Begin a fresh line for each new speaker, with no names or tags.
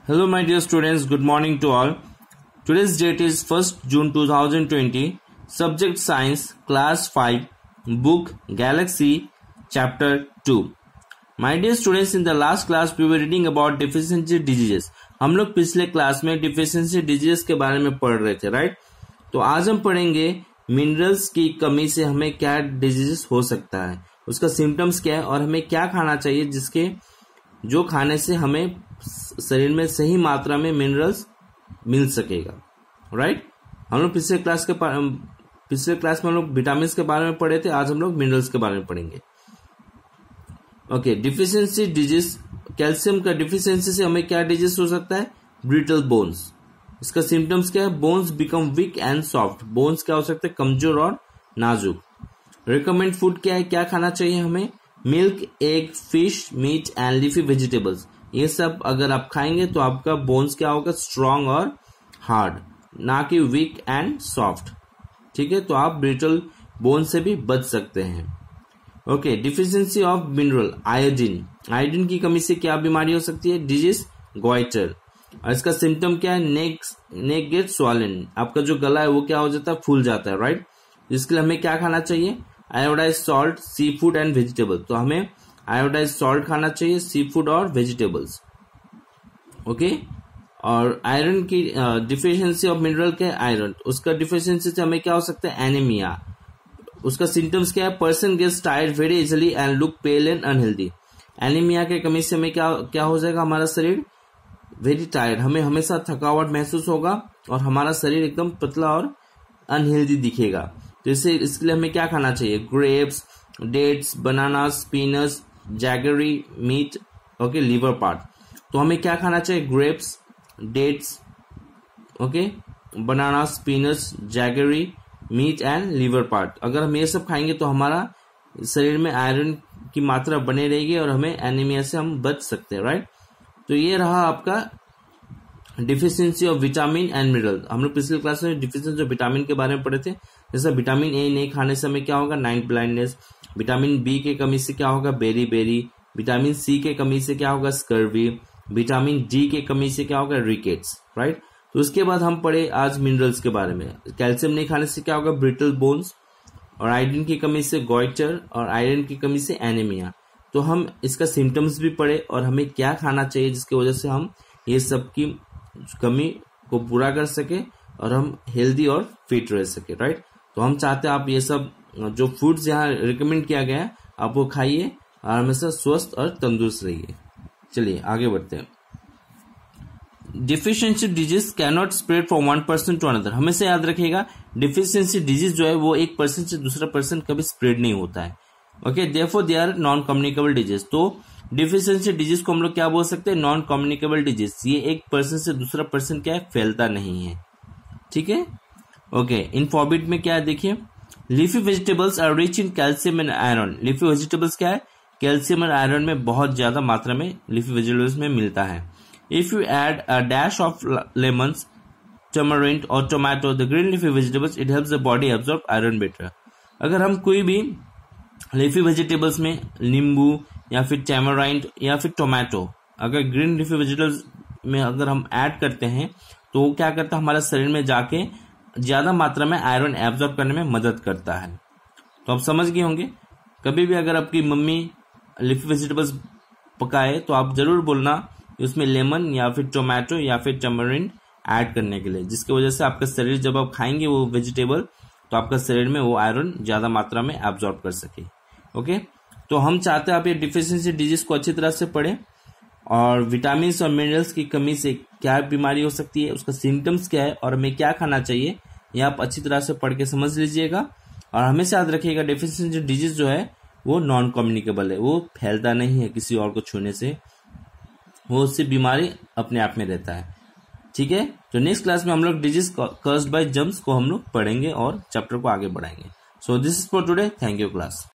Hello my dear students, good morning to all. Today's date is 1st June 2020. Subject Science, Class 5, Book Galaxy, Chapter 2. My dear students, in the last class we were reading about deficiency diseases. हम लोग पिछले class में deficiency diseases के बारे में पढ़ रहे थे, राइट? तो आज हम पढ़ेंगे मिनरल्स की कमी से हमें क्या डिजीजेस हो सकता है, उसका सिम्टम्स क्या है और हमें क्या खाना चाहिए जिसके जो खाने से हमें शरीर में सही मात्रा में मिनरल्स मिल सकेगा, राइट? हम लोग पिछले क्लास में हम लोग विटामिन के बारे में पढ़े थे, आज हम लोग मिनरल्स के बारे में पढ़ेंगे. Okay, deficiency disease. कैल्शियम का डिफिशियंसी से हमें क्या डिजीज हो सकता है? Brittle bones. इसका सिम्टम्स क्या है? Bones become weak and soft. Bones क्या हो सकते हैं? कमजोर और नाजुक. रिकमेंड फूड क्या है? क्या खाना चाहिए हमें? Milk, egg, fish, meat and leafy vegetables. ये सब अगर आप खाएंगे तो आपका बोन्स क्या होगा? स्ट्रांग और हार्ड, ना कि वीक एंड सॉफ्ट. ठीक है, तो आप ब्रिटल बोन से भी बच सकते हैं. Okay, deficiency of mineral. Iodine. Iodine की कमी से क्या बीमारी हो सकती है? Disease goitre. और इसका सिम्टम क्या है? Neck get swollen. आपका जो गला है वो क्या हो जाता है? फूल जाता है, राइट? इसके लिए हमें क्या खाना चाहिए? Iodize salt, sea food and vegetable. तो हमें आयोडाइज सॉल्ट खाना चाहिए, सी फूड और वेजिटेबल्स. ओके, और आयरन की डिफिशियंसी ऑफ मिनरल क्या है? आयरन. उसका डिफिशियंसी से हमें क्या हो सकता है? एनीमिया. उसका सिम्टम्स क्या है? Person gets tired very easily and look pale and unhealthy. Anaemia के कमी से हमें क्या हो जाएगा? हमारा शरीर वेरी टायर्ड, हमें हमेशा थकावट महसूस होगा और हमारा शरीर एकदम पतला और अनहेल्दी दिखेगा. तो इसके लिए हमें क्या खाना चाहिए? Grapes, dates, bananas, peanuts, jaggery, meat. Okay, liver part. तो हमें क्या खाना चाहिए? Grapes, dates, okay, bananas, peanuts, jaggery, meat and liver part. अगर हम ये सब खाएंगे तो हमारा शरीर में आयरन की मात्रा बने रहेगी और हमें एनीमिया से हम बच सकते हैं, राइट? तो ये रहा आपका deficiency of vitamin and mineral. हम लोग पिछले क्लास में डिफिशियंसी ऑफ विटामिन के बारे में पढ़े थे. जैसे विटामिन ए नहीं खाने से हमें क्या होगा? Night blindness. विटामिन बी के कमी से क्या होगा? Berry berry. विटामिन सी के कमी से क्या होगा? स्कर्वी. विटामिन डी के कमी से क्या होगा? Rickets, right? तो उसके बाद हम पढ़े आज मिनरल्स के बारे में. कैल्शियम नहीं खाने से क्या होगा? Brittle bones. और आयोडीन की कमी से गॉइटर और आयरन की कमी से एनीमिया. तो हम इसका सिम्टम्स भी पढ़े और हमें क्या खाना चाहिए जिसकी वजह से हम ये सब की कमी को पूरा कर सके और हम हेल्दी और फिट रह सके, राइट? तो हम चाहते हैं आप ये सब जो फूड्स यहाँ रिकमेंड किया गया है आप वो खाइए और हमेशा स्वस्थ और तंदुरुस्त रहिए. चलिए आगे बढ़ते हैं. Deficiency disease cannot spread from one person to another. हमेशा याद रखिएगा डिफिशियंसी डिजीज जो है वो एक पर्सन से दूसरा पर्सन कभी स्प्रेड नहीं होता है. Okay, therefore they are non communicable disease. तो डिफिशियंसी डिजीज को हम लोग क्या बोल सकते हैं? Non communicable disease. ये एक पर्सन से दूसरा पर्सन क्या है? फैलता नहीं है. ठीक है, ओके. इन फॉरबिट में क्या है देखिए, leafy vegetables are rich in calcium and iron. Leafy vegetables क्या है? कैल्शियम और आयरन में बहुत ज्यादा मात्रा में लीफी वेजिटेबल्स में मिलता है. If you add a dash of lemons, tamarind और tomato the green leafy vegetables it helps the body absorb iron better. अगर हम कोई भी लीफी वेजिटेबल्स में नींबू या फिर टैमराइंड या फिर टोमेटो अगर ग्रीन लीफी वेजिटेबल्स में अगर हम ऐड करते हैं तो वो क्या करता है? हमारे शरीर में जाके ज्यादा मात्रा में आयरन एब्जॉर्ब करने में मदद करता है. तो आप समझ गए होंगे. कभी भी अगर आपकी मम्मी लीफी वेजिटेबल्स पकाए तो आप जरूर बोलना उसमें लेमन या फिर टोमेटो या फिर टैमरिंड ऐड करने के लिए, जिसकी वजह से आपका शरीर जब आप खाएंगे वो वेजिटेबल तो आपका शरीर में वो आयरन ज्यादा मात्रा में एब्जॉर्ब कर सके. ओके, तो हम चाहते हैं आप ये डिफिशियंसी डिजीज को अच्छी तरह से पढ़ें और विटामिन और मिनरल्स की कमी से क्या बीमारी हो सकती है, उसका सिम्टम्स क्या है और हमें क्या खाना चाहिए, ये आप अच्छी तरह से पढ़ के समझ लीजिएगा. और हमेशा याद रखिएगा डिफिशियंसी डिजीज जो है वो नॉन कम्युनिकेबल है, वो फैलता नहीं है किसी और को छूने से, वो उससे बीमारी अपने आप में रहता है. ठीक है, तो नेक्स्ट क्लास में हम लोग डिजीज कॉज्ड बाय जर्म्स को हम लोग पढ़ेंगे और चैप्टर को आगे बढ़ाएंगे. So this is for today. Thank you class.